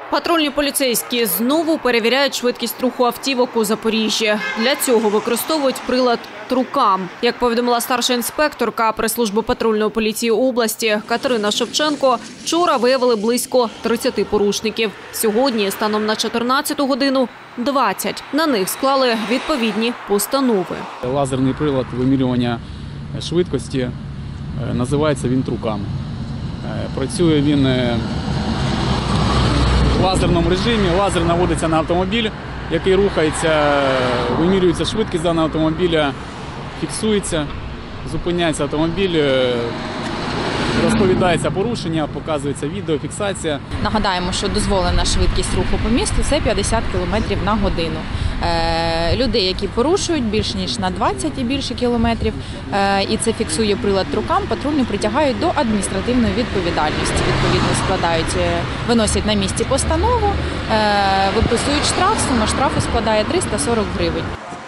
Патрульні поліцейські знову перевіряють швидкість руху автівок у Запоріжжі. Для цього використовують прилад «Трукам». Як повідомила старша інспекторка прес-служби патрульної поліції області Катерина Шевченко, вчора виявили близько 30 порушників. Сьогодні, станом на 14 годину, 20. На них склали відповідні постанови. Лазерний прилад вимірювання швидкості, називається він «Трукам». Працює він в лазерному режимі. Лазер наводиться на автомобіль, який рухається, вимірюється швидкість даного автомобіля, фіксується, зупиняється автомобіль, розповідається порушення, показується відеофіксація. Нагадаємо, що дозволена швидкість руху по місту – це 50 км на годину. Людей, які порушують більш ніж на 20 і більше кілометрів, і це фіксує прилад «Трукам», патрульні притягають до адміністративної відповідальності. Відповідно, виносять на місці постанову, виписують штраф, сума штрафу складає 340 гривень.